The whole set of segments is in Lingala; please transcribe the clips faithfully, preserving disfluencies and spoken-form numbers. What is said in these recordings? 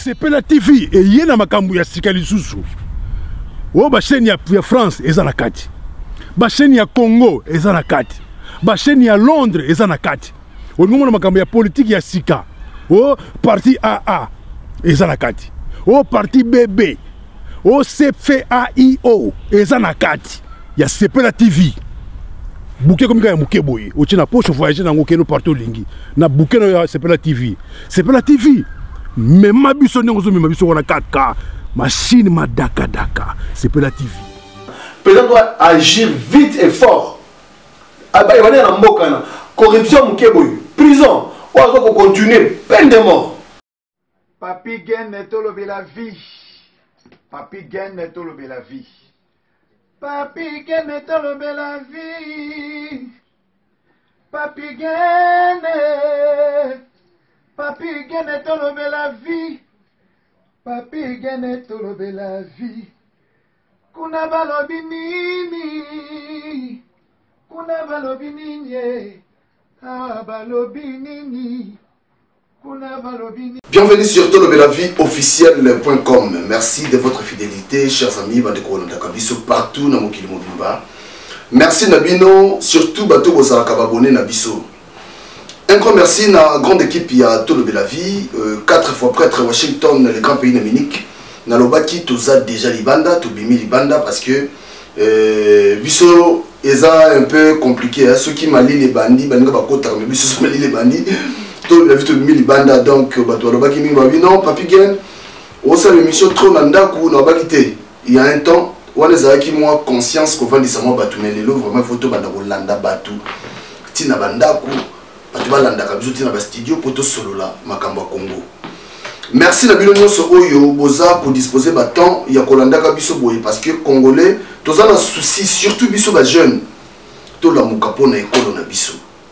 Sepela T V et yena makambu ya sikali susu. O ba chaîne ya, ya France eza na kati. Ba chaîne ya Congo eza na kati. Ba chaîne ya Londres eza na kati. O ngomona makambu ya politique ya sika. O parti A A eza na kati. O parti B B. O C F A I O eza na kati. Ya Sepela T V. Bouquet comme ya muke boye. O tina poche voyager na ngokeno partout lingi. Na bouquet na Sepela T V. Sepela T V. Mais ma biso n'engozo mais ma biso on a quatre K. Machine ma daka daka. Sepela T V. Le président doit agir vite et fort. Il va dire en mboka corruption muke boye. Prison. On va continuer. Peine de mort. Papi Gen neto lobe la vie. Papi Gen neto lobe la vie. Papi Gen neto lobe la vie. Papi Gen Papi Gen neto lobe la vie. Papi Gen neto lobe la vie. Kuna balobi nini. Kuna balobi nini. Ah balobi nini. Bienvenue sur tolobelavi officiel point com. Merci de votre fidélité, chers amis, partout dans mon Kilimobimba. Merci Nabino, surtout Bato Bozaraka abonné Nabiso. Un grand merci à la grande équipe qui a tolobelavi, euh, quatre fois prêtre Washington, les grands pays d'Amérique. Nalobaki Toza déjà Libanda, Tobimi Libanda parce que euh, Biso est un peu compliqué. Hein? Ceux qui m'allient les bandits, Banga Bakota, mais Biso sont les bandits. La vie de mille banda donc non Papi Gen au sein de l'émission trop nanda ku na bakité il y a un temps on les a qui moi conscience qu'on va dire ça moi batu mais les vraiment photo banda landa batu tina banda ku batu balanda kabiso tina ba studio poto solo là makambo Congo. Merci la bino nyonso oyo boza pour disposer ba temps ya kolanda kabiso boye parce que congolais tous en souci surtout biso ba jeune to la mukapo na ekolo na biso.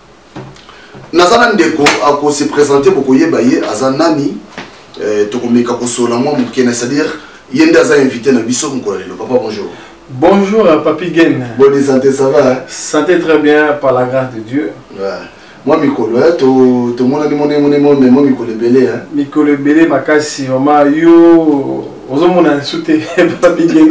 Nazana Ndeko a se présenter beaucoup yebaye azanani euh tokomeka ko sola moi mukena c'est-à-dire yende aza invité na biso mukolelo papa bonjour. Bonjour Papi Gen. Bonne santé ça va hein? Santé très bien par la grâce de Dieu. Ouais. Moi Mikolo hein to to mona ni mona mona mais moi Mikolo belé hein. Mikolo belé makasi vraiment yo ozomona souté Papi Gen.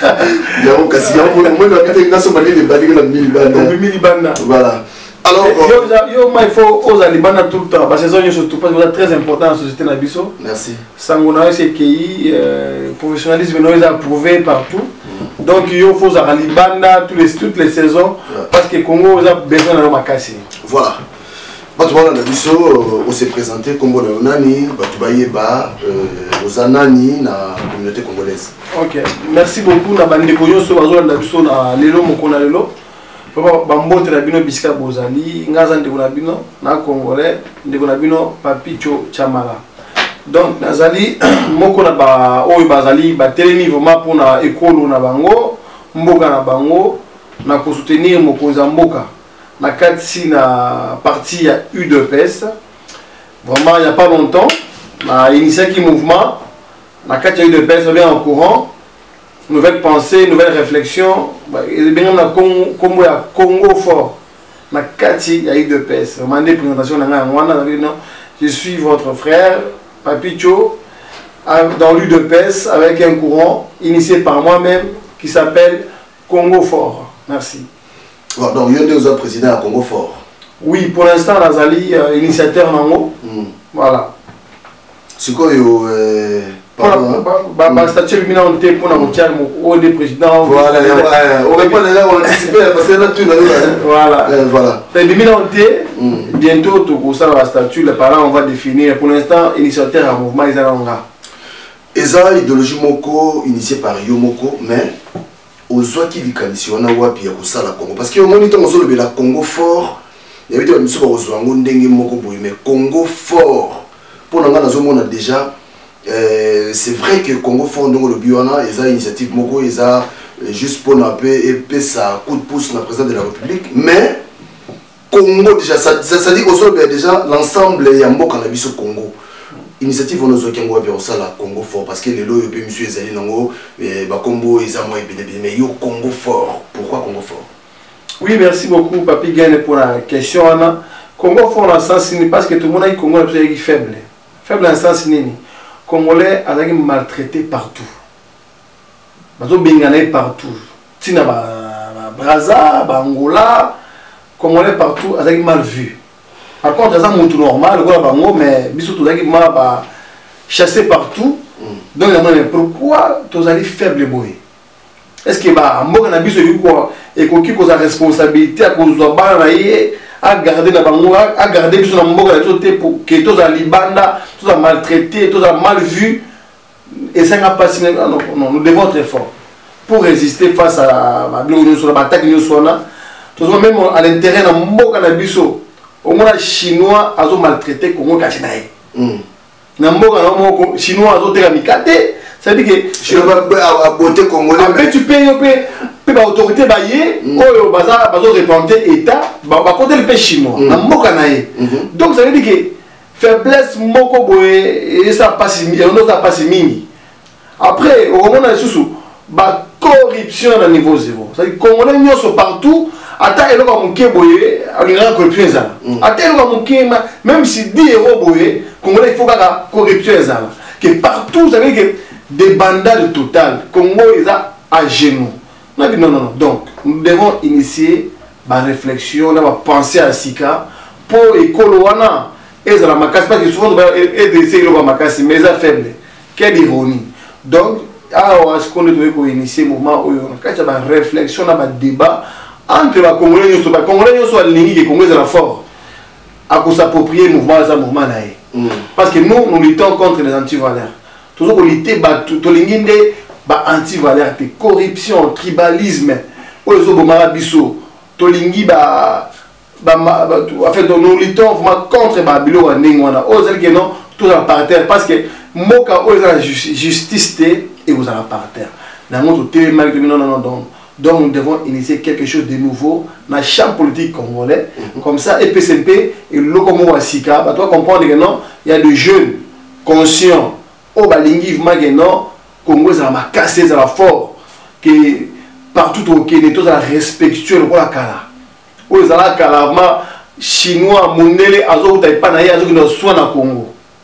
Ya on kasi ya mona mona habité ngaso mali le badi la mille banda. mille banda. Voilà. Alors, il faut aux Alibana tout le temps, parce que c'est surtout très important dans la société Nabiso. Merci. Sangouna, c'est qui le professionnalisme est approuvé partout. Mm. Donc il faut aux Alibana toutes les saisons, ouais. Parce que le Congo a besoin de l'Omakasi. Voilà. Batouala Nabiso, on s'est présenté comme Nani, Batoubayeba, aux Anani, dans la communauté congolaise. Ok, merci beaucoup. Nabandi Koyo, Sobazo Nabiso, na Lelo Mokona Lelo. Papa bambote na bino bisika bozali ngaza ndeko na bino na congolais ndeko na bino Papicho Chamala. Donc nazali moko na ba oyo bazali ba telemi vraiment pour na ekolo na bango mboka na bango na ko soutenir mokonza mboka na kati na parti ya U D P S. Vraiment il y a pas longtemps na initié qui mouvement na kati ya U D P S bien en courant. Nouvelle pensée, nouvelle réflexion. Congo Congo fort. Na kati ya U D P S. Demandez présentation je suis votre frère Papicho dans l'U D P S avec un courant initié par moi-même qui s'appelle Congo fort. Merci. Bon, donc il y a deux autres présidents à Congo fort. Oui, pour l'instant Nazali euh, initiateur Nango. Mm. Voilà. C'est quoi euh, bah statut lumineux on était pour notre des présidents. Voilà, on répond là on anticipe parce que là tout voilà. Voilà. Lumineux on était bientôt tout pour ça la statut les parents on va définir pour l'instant initiateur à mouvement Izalanga. Eza idéologie moko initiée par Yomoko mais aux soit qui likanisi wana wapi ya kusala Congo parce que au moment où on la Congo fort il y avait des miso ba ozwango ndenge moko boy mais Congo fort pour nga nazomona déjà. Euh, c'est vrai que le Congo fond donc le Biona ils ont initiative moko ils ont juste pour un peu et ça coup de pouce dans le président de la République mais Congo déjà ça, ça, ça dit qu'au déjà l'ensemble il y a mboka na biso Congo initiative on ozo kengo pe osala Congo fort parce que les lois pe monsieur ezali nango ba Congo ils ont moins mais yo Congo fort pourquoi Congo fort? Oui merci beaucoup Papi Gen pour la question Anna. Congo fort dans le sens parce que tout le monde a Congo est faible faible dans le sens nini Congolais azaki maltraité partout. Bazo bengana partout. Tina ba Brazza, ba Angola, Congolais partout azaki mal vu. Par contre, ça c'est normal, mais biso tozaki ma ba chassé partout. Donc pourquoi tu as faible boy? Est-ce que bah mboka na biso yuko et koki ko sa responsabilité à cause de ba na ye à garder na bango à garder biso na mboka na toté pour que tous a libanda, tous a maltraité, tous a mal vu et ça n'a pas signé. Non non, nous devons être forts pour résister face à la blonde sur la attaque nous sona. Tous même à l'intérieur na mboka na biso au moins chinois a maltraité Congo kachinae. Na mboka na chinois a zote kamikate. Ça veut dire que je vais à beauté congolais. Après tu payes pe ba autorité ba ye oyo baza bazo répondre état ba côté le pays chinois na mboka na ye. Donc ça veut dire que faiblesse moko boye et ça passe et on ça passe mingi. Après au moment na susu ba corruption à niveau zéro. Ça veut dire congolais nyonso partout ata eloko muke boye alinga corruption ezala. Ata eloko muke même si dix euros boye congolais il faut ka corruption ezala. Que partout ça veut dire que des bandades totales, Congo est à genoux. Non, non, non. Donc, nous devons initier ma réflexion, ma pensée à Sika pour écoloana. Et ça la macasse parce que souvent on va essayer le macasse mais ça faible. Quelle ironie. Donc, alors est-ce qu'on doit initier moment où on a une réflexion, un débat entre les Congolais et les Congolais sont alignés que Congo est la fort à s'approprier le mouvement ça mouvement là. Parce que nous nous luttons contre les antivaleurs. Toujours qu'on lutte tout l'inginde ba anti-valeur, corruption, tribalisme, aux obomara biso, tolingi ba ba en fait nous luttons contre ba bilo wa ningwana. Aux que non tout à par terre parce que moka aux la justice et vous allez par terre. Dans notre télé mal non non non donc donc nous devons initier quelque chose de nouveau dans le champ politique congolais. Comme ça, et P C P et Lokomo Wasika, bah, toi comprendre que non, il y a des jeunes conscients, au Balingi, non, Congo, ça m'a cassé, ça m'a fort, que partout au Kenya, tout ça respectueux, le Kala. Où ils ont la Kala, chinois, monnaie, azo, t'as pas naïe, azo, qui nous soigne à Congo.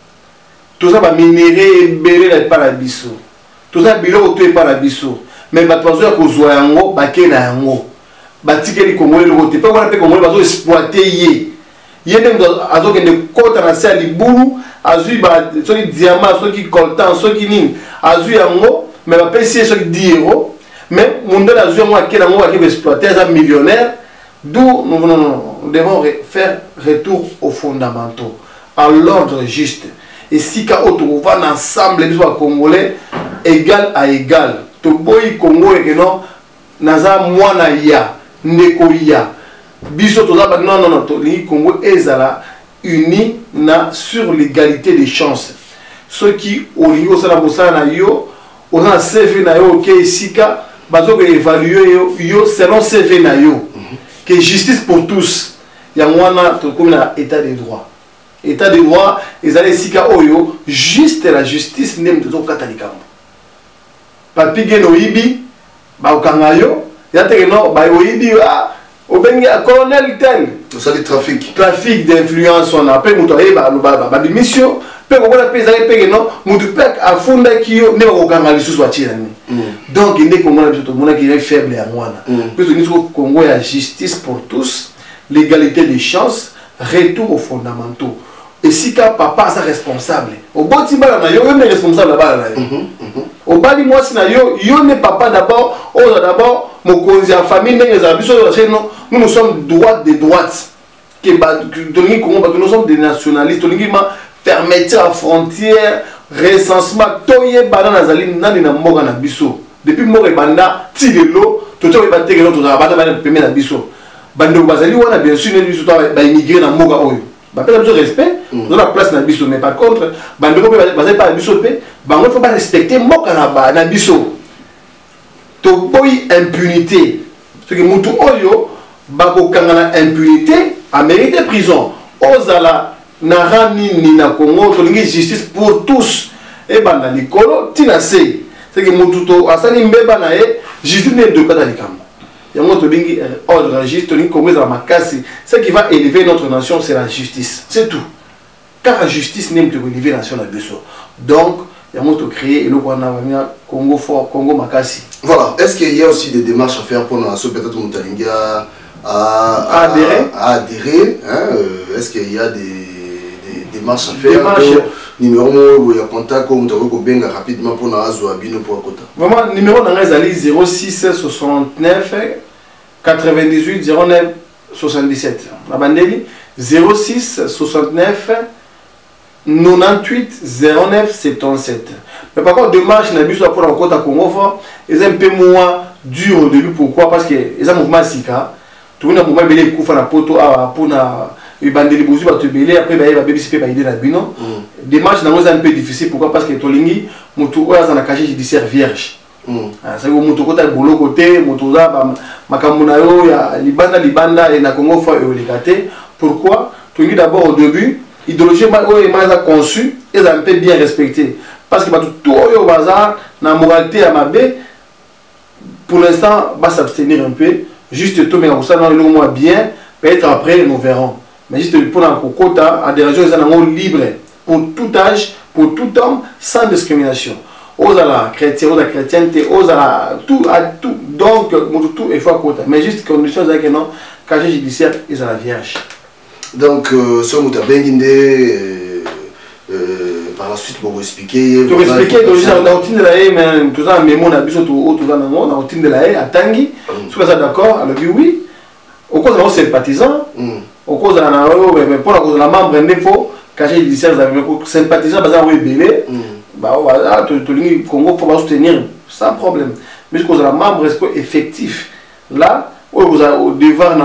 Tout ça va minérer, belé, n'est pas la bisso. Tout ça, bilo, tu es pas la bisso. Mais les gens qui ont yango, baké na yango. Batike les Congolais le côté. Pas voilà les Congolais bazo exploiter yé. Yé dem azo que ne côte na sa libulu, azu ba so ki diamant, so ki coltan, so ki ning, azu yango, mais ba pesi so ki dix euros. Mais monde azu yango aké na yango aké exploiter ça millionnaire. D'où nous non, non, nous devons faire retour aux fondamentaux, à l'ordre juste. Et si ka on va ensemble les Congolais égal à égal. Toboyi Congo et non naza mwana ya ndeko ya biso toza ba non non non to li Congo ezala uni na sur l'égalité des chances ceux qui olingo sala bosala na yo ona C V na yo ke sika bazo ke évaluer yo yo selon C V na yo que justice pour tous ya mwana to comme na état de droit état de droit ezala sika oyo juste la justice ndem to kata likambo papi geno ibi ba ukangayo yate no ba oyibi a obengi a colonel tel tout ça du trafic trafic d'influence on appelle muto e ba ba ba mission pe ko na pesa e pe no mutu pe afunda kiyo ne ko kanga lisusu atira ni donc inde ko mona biso mona ki est faible ya mwana parce que nous Congo ya justice pour tous l'égalité des chances retour aux fondamentaux et si ka papa sa responsable au boti bala na yo on est responsable bala na yo au bali moi si na yo yo ne papa d'abord on a d'abord mon cause en famille les habitudes non nous nous sommes droite des droites que donner comment parce que nous sommes des nationalistes donner ma fermeture à frontière recensement toye banana zali nani na mboka na biso depuis mboka banda ti lelo toto ba tegelo to za banda ba pemé na biso bando bazali wana bien sûr ne biso ba immigrer na mboka oyo ba pesa biso respect dans la place na biso mais par contre bando ko bazali pas biso pe bango faut pas respecter mboka na ba na biso to boy impunité ce que mutu oyo ba ko kangana impunité a mérité prison ozala na rani ni na Congo to lingi justice pour tous et banda likolo tina se c'est que mutu to asani mbeba na e justice ne de kata likambo yango to lingi ordre juste to lingi Congo za makasi ce qui va élever notre nation c'est la justice c'est tout car la justice n'aime que élever la nation na biso donc il y a moto créé et le Congo fort, Congo Makassi. Voilà, est-ce qu'il y a aussi des démarches à faire pour nous, peut-être Moutalinga à, à, à adhérer, à, à adhérer hein, euh, est-ce qu'il y a des, des démarches à faire? Démarche. Numéro où il y a contact comme tu as rapidement pour nous Azouabino pour Kota. Vraiment, numéro d'Angazali zéro six soixante-neuf quatre-vingt-dix-huit zéro neuf soixante-dix-sept. La bandeli zéro six soixante-neuf quatre-vingt-dix-huit zéro neuf soixante-dix-sept. Mais par contre, démarche n'a plus pour la côte à Congo fort, ils un peu moins dur au début. Pourquoi? Parce que ils ont un mouvement sika. Tout le monde a un mouvement belé coup la poto à pour na les bandeli bousu va te belé après bah il va B B C P va aider la bino. Démarche n'a pas un peu difficile. Pourquoi? Parce que tolingi mutu oya zana casier judiciaire vierge. Ça veut dire mutu kota bolo côté mutu za makamuna yo ya libanda libanda et na Congo fort et olikate. Pourquoi? Tolingi d'abord au début idéologie est conçue et ça un peu bien respecté. Parce que tout au bazar, la moralité à ma baie, pour l'instant, va s'abstenir un peu. Juste tout, mais ça, dans le mois bien, peut-être après, nous verrons. Mais juste pour la quota, à des régions, ils sont libres pour tout âge, pour tout homme, sans discrimination. Aux la chrétienne, aux la chrétienté, aux la tout, à tout. Donc, tout il faut à quota. Mais juste condition, c'est que non, casier judiciaire, ils sont la vierge. Donc, euh, sur Mouta Benginde, euh, euh, par la suite, pour vous expliquer. Pour expliquer, donc, on a outil de la haie, mais tout ça, mais mon abyss, tout ça, on a outil de la haie, à Tanguy. Si vous êtes d'accord, elle a dit oui. Au cause de nos sympathisants, au cause de la mais pour la cause de la membre, il faut cacher les discernes, sympathisants, parce qu'on est belé. Bah, voilà, tout le Congo, il faut soutenir sans problème. Mais cause de la membre, est-ce que effectif là, au devant,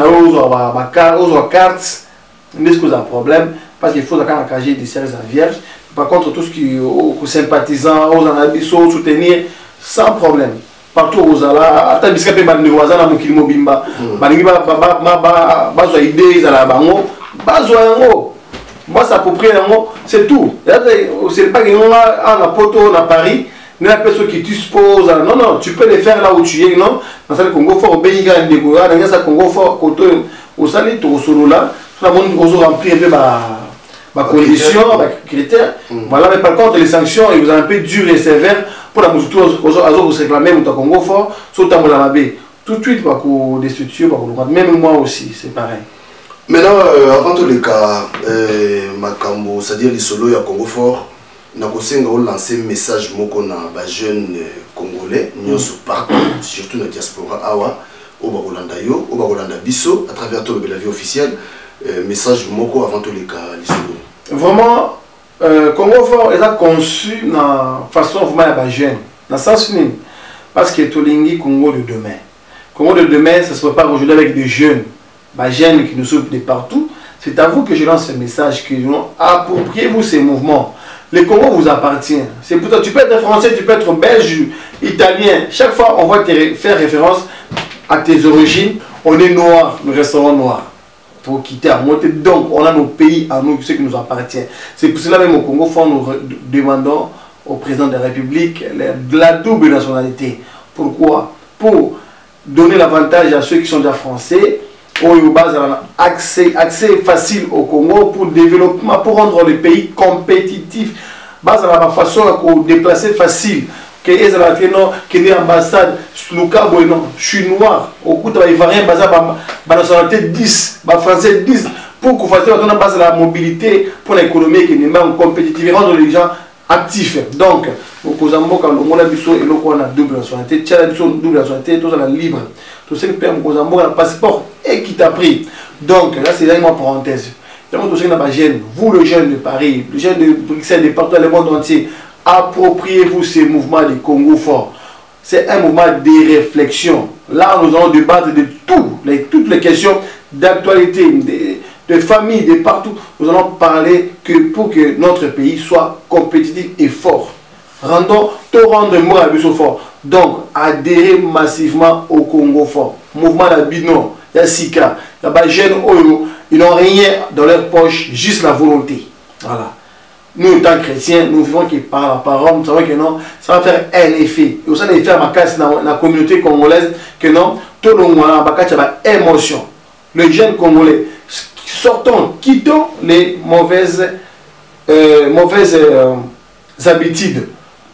on a carte. Mais ce que vous avez un problème, parce qu'il faut un casier de services à vierge. Par contre, tout ce qui est aux sympathisants, aux anabissos, soutenir, sans problème. Partout aux ala, à ta biscapé, ma voisin, à mon kilimo bimba, ma liba, ma bazo idée, ils allaient à bango, bazo yango, bazo à peu près yango, c'est tout. C'est pas que nous, à la poto, à Paris, mais la personne qui dispose, non, non, tu peux les faire là où tu es, non. Dans le Congo fort, au pays, dans le Congo fort, au Sali, au solo là. Tout le monde a rempli un peu ma condition, mes critères. Voilà, mais par contre, les sanctions, ils vous ont un peu dur et sévère pour la musique. Vous réclamez au Congo fort, surtout à la baie. Tout de suite, des structures, même moi aussi, c'est pareil. Maintenant, euh, avant tous les cas, euh, Makambo, c'est-à-dire les solos à Congo fort, nous avons lancé un message pour les jeunes Congolais, nous sommes partout, surtout dans la diaspora, Awa, au Bagolanda Yo, au Bagolanda Bisso, à travers tout le vie officielle. Euh, message moko avant tous les cas. Vraiment, euh, Congo fort est conçu dans façon vraiment jeune, dans le sens fini, parce que Tolingi Congo de demain. Congo de demain, ça se prépare aujourd'hui avec des jeunes, des jeunes qui nous souffrent de partout. C'est à vous que je lance ce message que appropriez-vous ces mouvements. Le Congo vous appartient. C'est pour toi, tu peux être français, tu peux être belge, italien. Chaque fois, on va te faire référence à tes origines. On est noir, nous resterons noirs. Pour quitter à monter. Donc, on a nos pays à nous, ce qui nous appartient. C'est pour cela même au Congo, fort, nous demandons au président de la République la double nationalité. Pourquoi? Pour donner l'avantage à ceux qui sont déjà français, au base accès, accès facile au Congo pour le développement, pour rendre le pays compétitif. Base à la façon de déplacer facile. Que les Américains, que les ambassades, je suis noir, au bout de la Ivoirien, la nationalité dix, les Français dix, pour qu'on fasse la mobilité pour l'économie qui est compétitive, rendre les gens actifs. Donc, au Kozambo, quand le monde a double nationalité, tu as double nationalité, tout ça libre. Tout ce qui permet au Kozambo, un passeport et qui t'a pris. Donc, là, c'est une parenthèse. Vous, le jeune de Paris, le jeune de Bruxelles, de partout dans le monde entier, appropriez-vous ces mouvements du Congo fort. C'est un mouvement de réflexion. Là, nous allons débattre de tout, les, toutes les questions d'actualité, de, de famille, de partout. Nous allons parler que pour que notre pays soit compétitif et fort. Rendons, tout rendre moi à Bisso fort. Donc, adhérez massivement au Congo fort. Mouvement d'Abino, il y a Sika, il y a des jeunes Oyo, ils n'ont rien dans leur poche, juste la volonté. Voilà. Nous, étant chrétiens, nous vivons qui par la parole, nous savons que non, ça va faire un effet. Et aussi, l'effet à ma casse dans la communauté congolaise, que non, tout le monde a une émotion. Les jeunes congolais, sortons, quittons les mauvaises, euh, mauvaises euh, habitudes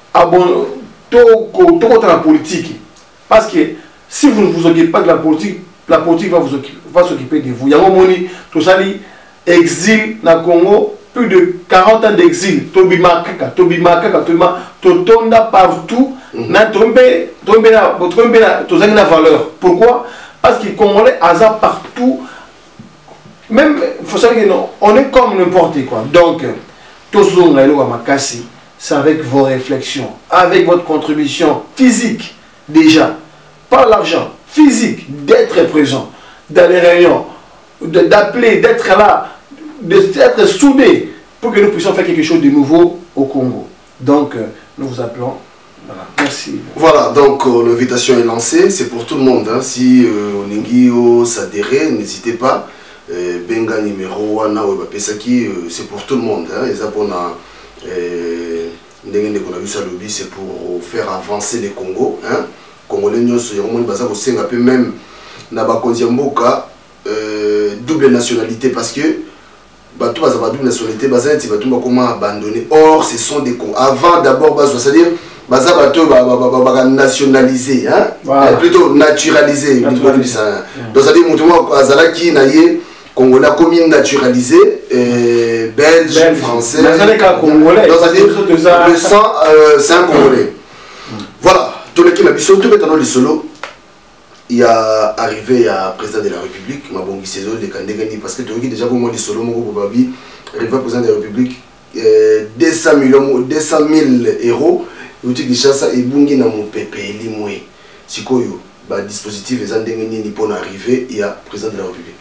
à bon tout la politique. Parce que si vous ne vous occupez pas de la politique, la politique va vous occuper, va s'occuper de vous. Il y a un moment tout ça exil na Congo, plus de quarante ans d'exil. Tobima kaka, tobima kaka, tobima totonda partout. Na tombé, tombé na, tombé na, tombé na valeur. Pourquoi? Parce que les Congolais hasard partout. Même, il faut savoir que non, on est comme n'importe quoi. Donc, tout ce qu'on a c'est avec vos réflexions, avec votre contribution physique déjà, pas l'argent, physique, d'être présent dans les réunions, d'appeler, d'être là, d'être soudés pour que nous puissions faire quelque chose de nouveau au Congo. Donc, nous vous appelons. Voilà, merci. Voilà, donc euh, l'invitation est lancée, c'est pour tout le monde. Hein. Si euh, Oningio s'adhérer, n'hésitez pas. Euh, Benga numéro wana ou Pesaki, euh, c'est pour tout le monde. Hein. Et ça, on a, euh, c'est pour faire avancer les Congo. Hein. Congolais, nous sommes même Nabakondiamboka, euh, double nationalité parce que bateau basa double nationalité basa ti bateau comment abandonner. Or ce sont des cons. Avant d'abord basa c'est-à-dire basa bateau ba ba nationalisé hein voilà. Plutôt naturalisé. Naturalisé. Donc ça dit mutumo azala ki na ye Congolais comme naturalisé euh, belge, belge, français. Congolais. Donc ça dit le sang euh, c'est un Congolais. Voilà, tous les qui m'a biso tout maintenant le solo. Il y a arrivé à président de la République, Mabongi Cézo de Kandegani, parce que tu as déjà pour moi des solos, mon Babi, arrivé président de la République, deux cents millions, deux cent mille euros, et tu dis ça, et Bungi na mon pépé, limoué. Si quoi, le dispositif est en ni pour arriver, il y a président de la République.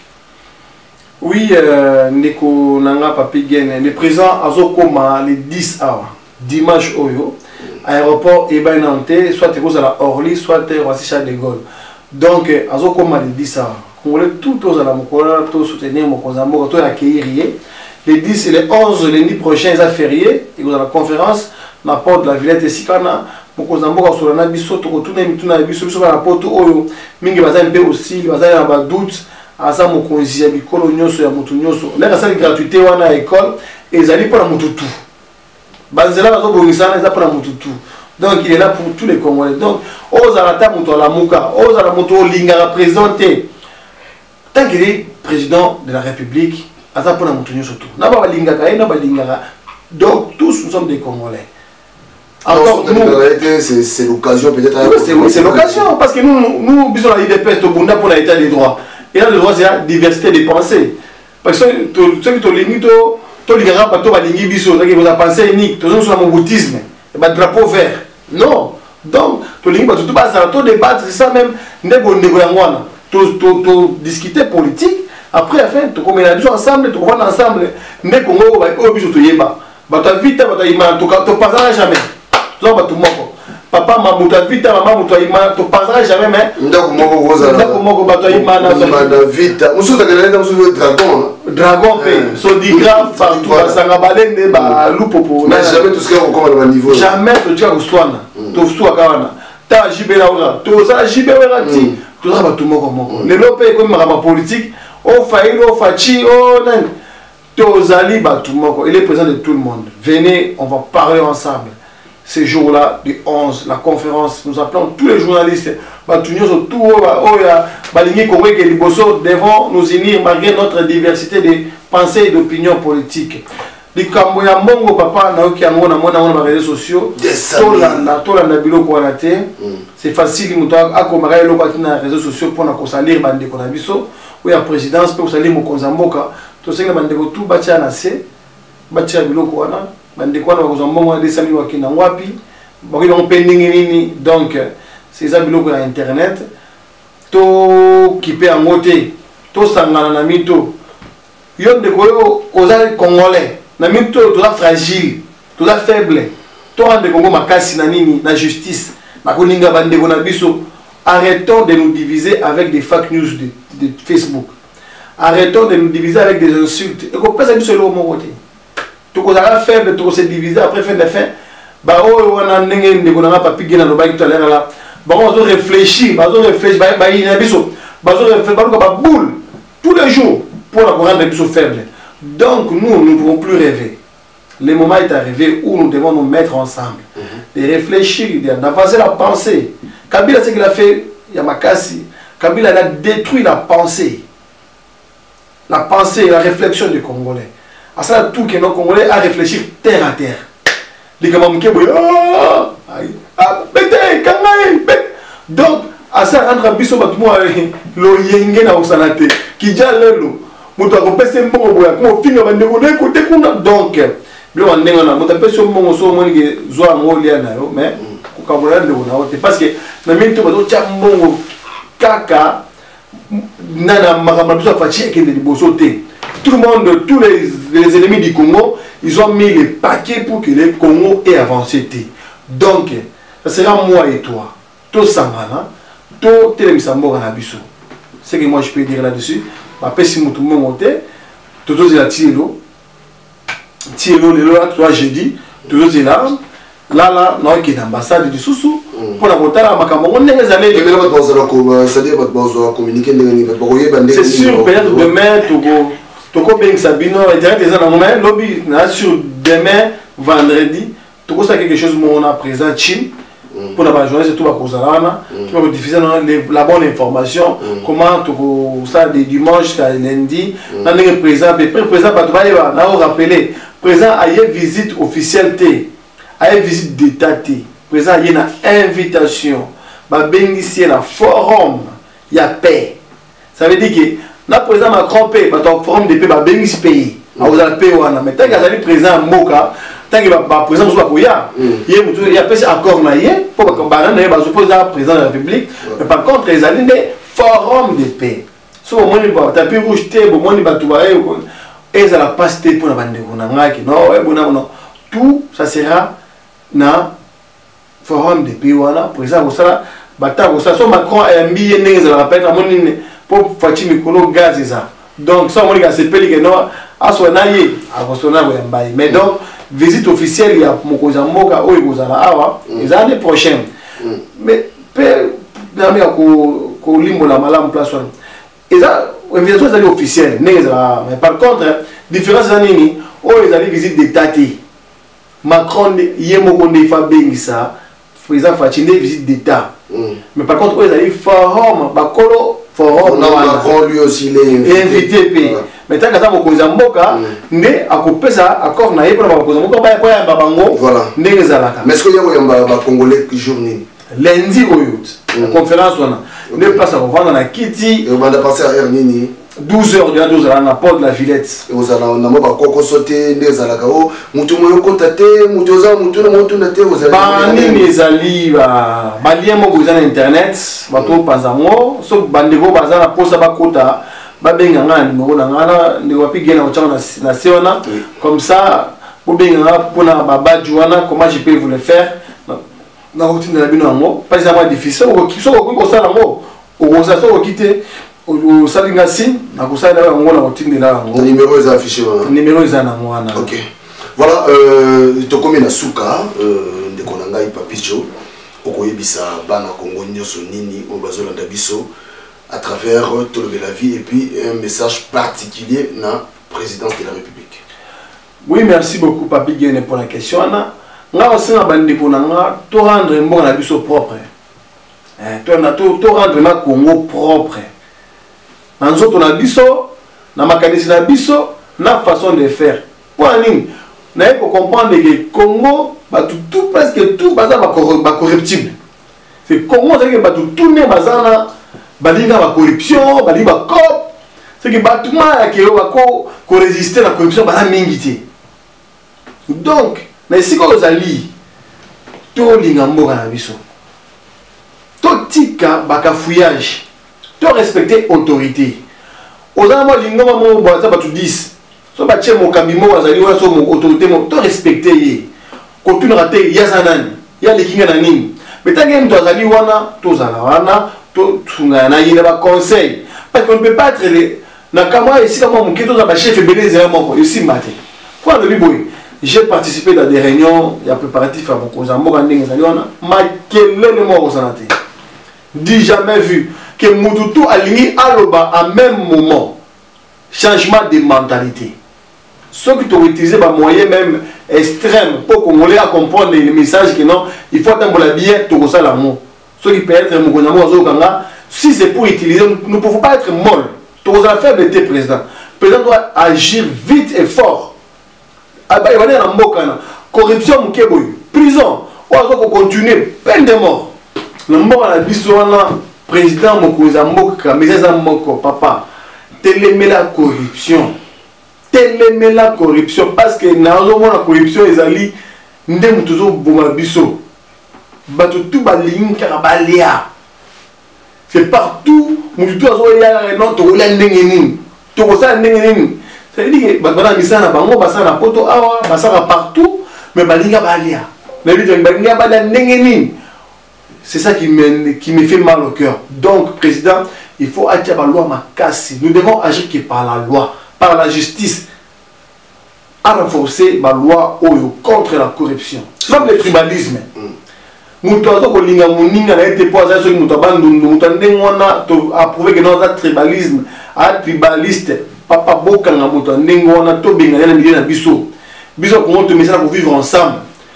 Oui, euh, Neko Nanga Papi Gen, le président Azokoma, les dix heures, dimanche Oyo, aéroport Eba Nanté, soit tu es à la Orly, soit tu es à Charles de Gaulle. Donc, azo comme on dit ça, Congolais tout aux alamokora, tout soutenir mon Kozambo, tout accueillir. Les dix et les onze lundi prochain, ils ont férié, ils ont la conférence, la porte de la Villette et Sikana, mon Kozambo, sur la Nabiso, tout le monde, tout le monde, sur la porte, Oyo, Mingi Bazan P aussi, Bazan a doute, à ça mon conseiller, mi colonio, sur la Moutounioso. Là, ça, c'est gratuité, on a école, et ils allaient pour la Moutoutou. Banzela, Bazo Borisana, ils ont pour la Moutoutou. Donc il est là pour tous les Congolais. Donc, Ozarata Mouto Lamuka, Ozara Mouto Linga représenté. Tant qu'il est président de la République, Aza Pona Moutonio surtout. Naba Linga Kaye, Naba Linga. Donc tous nous sommes des Congolais. Alors, c'est l'occasion peut-être. Oui, c'est l'occasion. Parce que nous, nous, nous, la I D P S, au Bunda pour l'état des droits. Et là, le droit, c'est la diversité des pensées. Parce que ceux qui ont l'ingé, tu as l'ingé, tu as l'ingé, tu as pensé unique, tu as l'ingé, bouddhisme, tu as drapeau vert. Non, donc, tu as débattre, c'est ça même, tu discuter politique, après, enfin, tu as ensemble, tu vas ensemble, tu as Congo, tu as vite, tu passeras jamais. Papa, maman, tu as vite, maman, tu passeras jamais, mais tu as vite. Dragon, Sodigraphe, partout, Sangabalende, Lupopo. Mais jamais tout ce qu'on recommande au niveau. Jamais tu as Ouswana, tu as ta Jibelaura, tu as Jibelerati, tu as tout le monde. Les lopés comme ma politique, au failli, au fachi, au nan, tu as Ali, tout le monde. Il est présent de tout le monde. Venez, on va parler ensemble. Ces jours-là, du onze, la conférence, nous appelons tous les journalistes, devant nous unir malgré notre diversité de pensées et d'opinions politiques. Les Camboya Mongo papa na oki yango na mona na réseaux sociaux. Tolanda tolanda biloko wana te. C'est facile muto akomaka eloko na réseaux sociaux pour na kosalir bande ko na biso ou ya présidence pour salir mokonza mboka. To senga bande ko tout batia na se batia biloko wana bande ko na kozambongo na desami wakina ngwapi. Baki ba pending nini donc c'est ça biloko ya internet. To kipe angote to sangana na mito. Yo de ko ozali congolais. Na mito tu la fragile, tu la faible. Tu as de Congo makasi na nini na justice. Na koninga bande ko na biso. Arrêtons de nous diviser avec des fake news de, de Facebook. Arrêtons de nous diviser avec des insultes. Et qu'on passe à biso le mon côté. Tu ko la faible, tu ko se diviser après fin de fin. Ba o wana ndenge ndeko na papi gena no ba tout à l'heure là. Ba on doit réfléchir, ba on réfléchir ba ba ina biso. Ba on réfléchir ba ba boule tous les jours pour la rendre biso faible. Donc nous, nous ne pouvons plus rêver. le moment est arrivé où nous devons nous mettre ensemble, mm-hmm. de réfléchir, d'avancer la pensée. Kabila, ce qu'il a fait, Yamakasi, Kabila a détruit la pensée. La pensée, la réflexion du Congolais. À ça, tout que nos Congolais a réfléchi terre à terre. Les Kamamouké, ah, ah, bête, kangaï, bête. Donc, à ça, rendre un biso batoumo, le yenge na osanate, qui déjà lelo, mouta ko pese mbongo boya, ko finga bande ko de ko te kuna donc, bilo ande ngana, mouta pese mbongo so moni ke zo angoli na yo, mais ko kabola de ona ote parce que na minto bato tia mbongo kaka nana makamba biso fachi ke de liboso te. Tout le monde, tous les, les ennemis du Congo, ils ont mis les paquets pour que le Congo ait avancé. Donc, ça sera moi et toi. Tout Sangana, tout Télémisambo Ganabiso. Ce que moi je peux dire là-dessus, ma pessi moutou monté, tout le monde Tielo, Tielo, le loi, toi j'ai dit, tout le monde là, là, là, non, qui est l'ambassade du Soussou, pour la Motala, Makamon, on est les années. C'est sûr, peut-être demain, Togo. Toko Beng Sabino, direct des années, lobby, sur demain, vendredi, Toko ça quelque chose, on a présent Chim, pour la journée, c'est tout à cause de la pour diffuser la bonne information, comment Toko ça, des dimanches jusqu'à lundi, on est présent, mais présent, pas de on a rappelé, présent à une visite officielle, à une visite d'état, présent à une invitation, bah Beng ici, un forum, il y a paix. Ça veut dire que na président Macron paye, bah ton forum de paix, bah bénis pays. Ah vous allez payer wana, mais tant qu'il y a président Moka, tant qu'il y a président Moussa Kouya, il y a il y a pas encore naïe pour que bah naïe bah suppose un président de la République, mais par contre les alliés des forums de paix. So au moins il va taper rouge té, au moins il va tout voir et ça la passe té pour la bande on a ngaki non ouais bon non tout ça sera na forum de paix wana président Moussa bata Moussa so Macron a mis né ça rappelle à mon pour faire Mikolo gaz et ça. Donc, ça, on dit que c'est pas que non, à son aïe, à son aïe, mais donc, visite officielle, il y a Mokoza Moka, ou Mokoza Awa, les années prochaines. Mais, il y a un limbo la malam place. Et ça, l'invitation est officielle, mais par contre, différence des années, où ils allaient visite des tati. Macron, il y a Mokonde Fabengisa, président Fatine, visite d'État. Mais par contre, ils allaient forum, Bakolo, forum, Macron lui aussi il est invité. Mais tant que ça, Mokoza Mboka, né à couper ça, accord naïf pour Mokoza Mboka, pas un babango, voilà. Né les alaka. Mais est-ce qu'il y a un Congolais journée? Lundi au Yout, la conférence, on a. Deux places à revendre dans la Kitty. Et on va passer à Ernini. douze heures de la douze heures, on a pas de la Villette. Et vous allez, on a pas quoi sauter, les alakao, moutou moyo contacté, moutou za, moutou na moutou na te, vous allez. Bani les ali, bah, balien mo vous avez internet, bah tout pas à moi, sauf bandego bazar la poste à bakota, bah benga ngani, mo na ngana, ne wapi gena au chama na seona, comme ça, pour benga pour na baba juana, comment je peux vous le faire? Na routine de la bino ngo, pas vraiment difficile, ou qui sont au ça na ngo, ou ça sont quitter. Au Salingassi, à Koussaïda, on a routine de là. Le numéro est affiché. Le numéro est en ok. Voilà, euh, Tokomi Nasuka, de Konanga et Papicho, Okoyebisa, Bana Kongo, Nyoso Nini, Obazola Dabiso, à travers tout le la vie et puis un message particulier dans la présidence de la République. Oui, merci beaucoup, Papi Guéné, pour la question. Nous avons aussi tout rendre un bon abisso propre. Tout rendre un Congo propre. Dans notre on a biso, dans ma mécanisme na biso, na façon de faire. Pour nous, nous pour comprendre que le Congo, bah tout, tout presque tout bazar ba corruptible. C'est Congo c'est que bah tout tourner bazar na balinga ba corruption, balinga ba cop. C'est que bah tout mal que ba ko ko résister la corruption ba mingité. Donc, mais si ko zali to linga mboka na biso. To tika ba ka fouillage. Tu respecter l'autorité. Aux gens, ils ont dit dix. Si tu as mon camimo, mon autorité, tu respecter. Quand tu rates, il y a Zanan, il y a les Kinganani. Mais tu as dit que tu as dit que tu as dit que conseil. Parce qu'on ne peut pas être les. Ici, mon chef est belé, ici, matin. Pourquoi le Liboy? J'ai participé dans des réunions, il y a préparatif à mon cousin, mais quel est le mot au Sanate? Dis jamais vu que Moutoutou a ligné à l'oba à même moment. Changement de mentalité. ceux qui ont utilisé des moyens même extrêmes pour qu'on Congolais à comprendre les messages que non, il faut attendre la bière, tout ça l'amour. Ceux qui peuvent être si c'est pour utiliser, nous ne pouvons pas être molles. Tout ça faiblité, président. Le président doit agir vite et fort. Corruption, prison, on va continuer, peine de mort. Le président Mokoza Moka, mais papa, télémé la corruption. Télémé la corruption parce que dans la corruption, ils allaient nous toujours bomabiso. Bato tout baling karabalia. C'est partout. Nous tous avons ya non to la ndengeni. To ça ndengeni. Ça veut dire que bana misana bango basana poto awa basana partout mais balinga balia. Mais balinga balia ndengeni. C'est ça qui me, qui me fait mal au cœur. Donc, président, il faut agir par la loi Makassi. Nous devons agir que par la loi, par la justice, à renforcer la loi contre la corruption. Même le tribalisme. Nous avons approuvé que notre tribalisme, un tribaliste, papa Boka, nous avons pour vivre ensemble.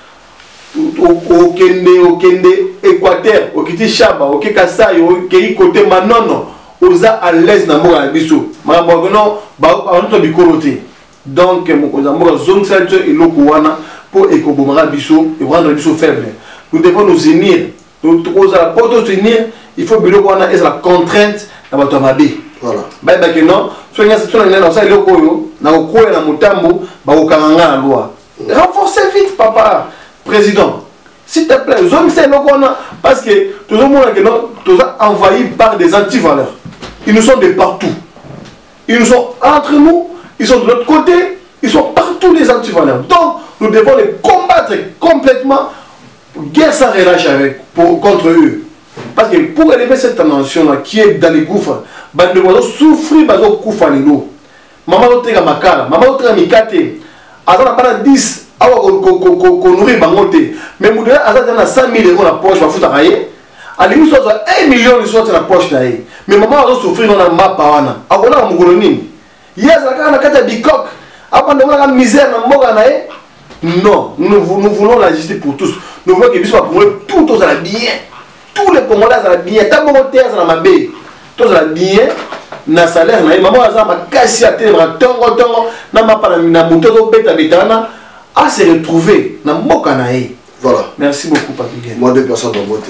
Au Kende, au Kende, Équateur, au Kiti Chaba, au Kekasai, au Kei côté Manono, aux à l'aise dans mon abisso. Ma bonne, bah, on peut bicoroter. Donc, mon cousin, zone salto et l'Okuana pour écobomara bisso et rendre bisso faible. Nous devons nous unir. Nous devons nous unir. Il faut que nous ayons la contrainte dans votre mabé. Voilà. Bah, bah, que non, soit il y a cette chose, il y a ça, il y a quoi, na okoye na mutambo, bah, au karanga la loi. Renforcez vite, papa. Président, s'il te plaît, zone c'est le parce que tout le monde est envahi par des antivaleurs. Ils nous sont de partout. Ils nous sont entre nous, ils sont de l'autre côté, ils sont partout les antivaleurs. Donc, nous devons les combattre complètement, guerre sans relâche avec, pour, contre eux. Parce que pour élever cette tension-là qui est dans les gouffres, ils doivent souffrir, ils doivent souffrir les lots. Maman doit être makala, maman doit être mikate, avant la dix. Qu'on nourrit bangoté mais vous devez avoir cent mille euros dans la poche pour foutre à rayer à l'église soit un million de soit dans la poche d'ailleurs mais maman va souffrir dans la map pawana à on a mon colonine hier la carte la carte bicoque après de la misère dans moga nae non nous nous voulons la justice pour tous nous voulons que bis soit pour tout tous à bien tous les Congolais à bien tant bon terre dans ma baie tous à bien na salaire nae maman a ma casse à terre tongo tongo na ma pa na moto beta betana à se retrouver dans Mokanae. Voilà. Merci beaucoup, Papi. Moi, deux personnes dans votre